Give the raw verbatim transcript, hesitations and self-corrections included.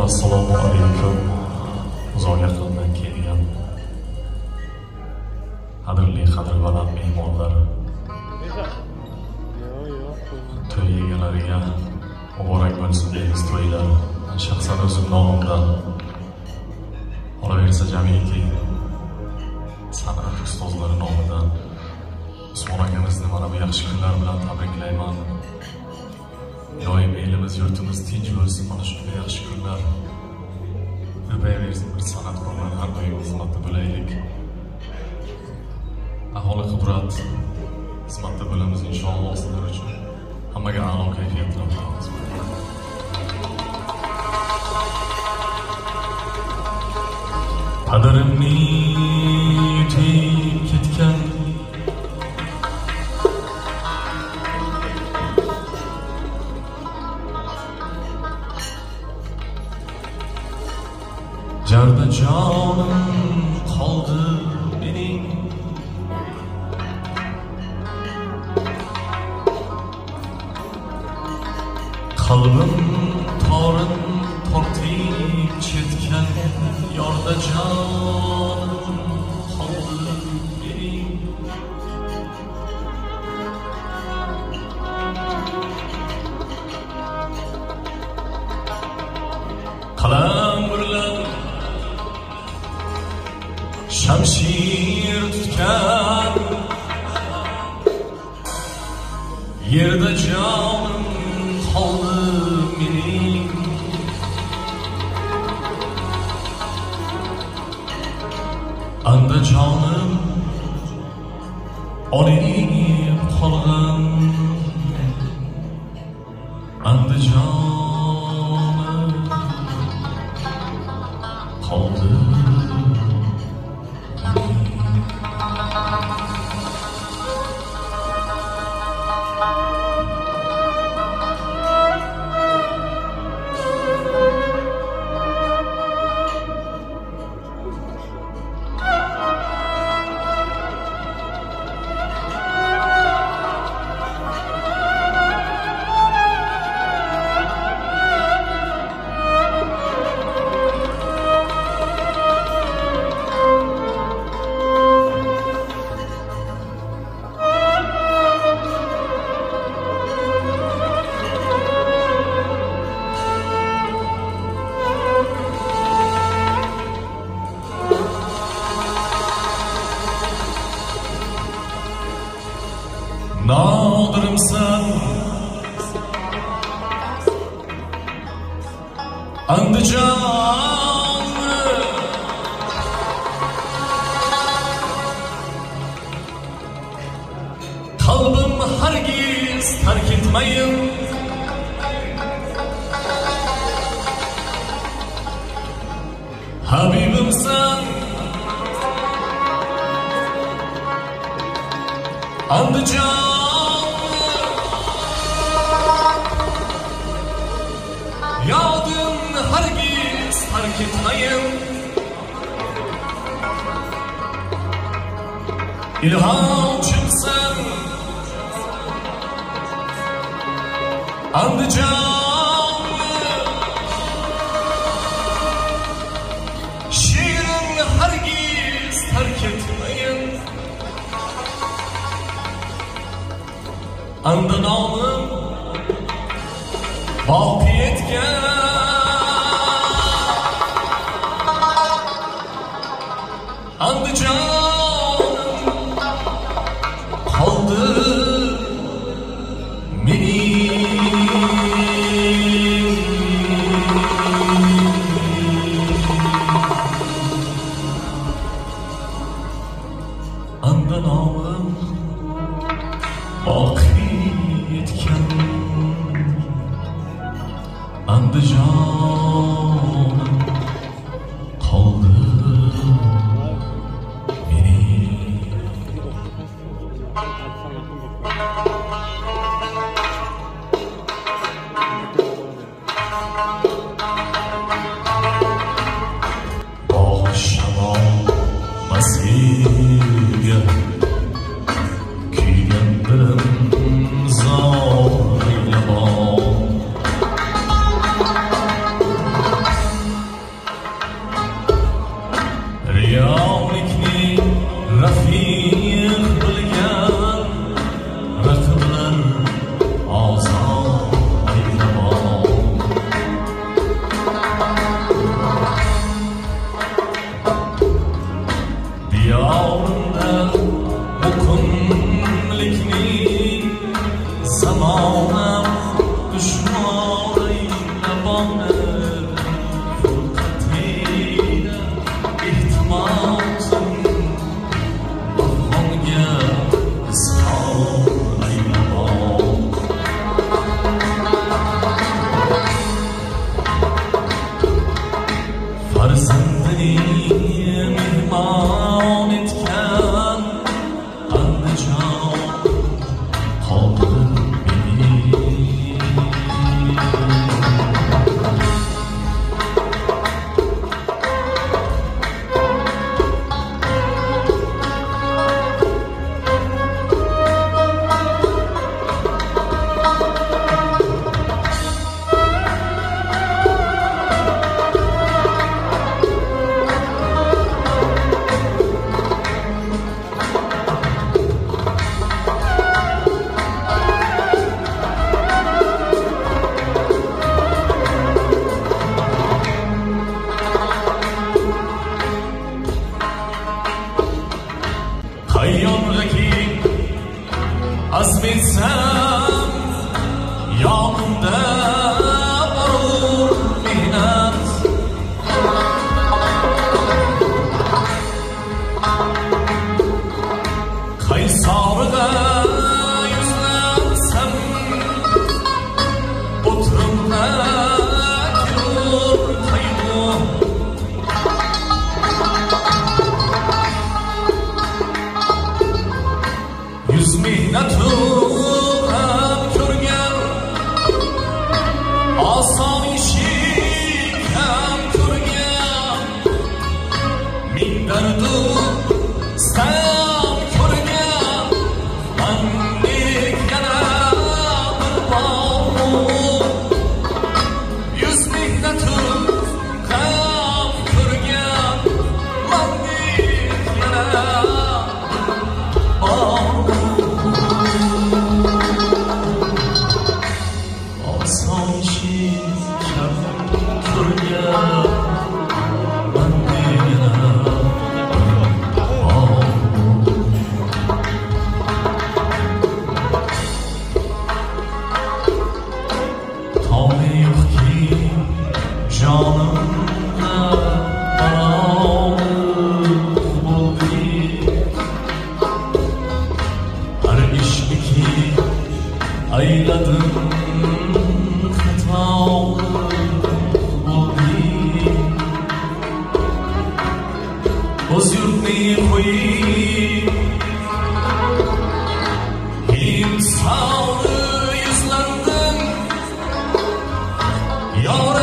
assalomu alaykum. Uzoq yaqindan kelgan qadrli qadrbaland mehmonlar, to'y egalariga muborak bo'lsin deymiz to'ylar. Shaxsan o'zim nomimdan, qolaversa jamiki san'at ustozlari nomidan Usmon akamizni mana bu yaxshi kunlar bilan tabriklayman. Doim elimiz, yurtimiz tinch bo'lsin, mana shunday yaxshi kunlar ko'payaversin. Bir san'atkorlar har doim xizmatda bo'laylik. Aholi qudrat xizmatda bo'lamiz inshaalloh. Sizlar uchun hammaga a'lo kayfiyat tilaymiz. Qadrimni yutib ketgan jarda jonim qoldi mening, qalbim torin tortib ketgan yorda jonim qoldi mening. Qalam bilan shamshir tutgan yerda jonim qoldi mening. Andijonim olinib qolgan, Andijonim qoldi. Nodirimsan Andijon, qalbim hargiz tark etmayin. Habibimsan Andijon, yodim hargiz tark etmayin. Ilhomchimsan Andijon, she'rim hargiz tark etmayin. Andijonim boqi etgan Andijonim qoldi mening. Andijonim boqi etgan Andijonim qoldi mening. Bog' shamol masirga kuygan dilim zor yomon. Sağlı yüzlendin, yar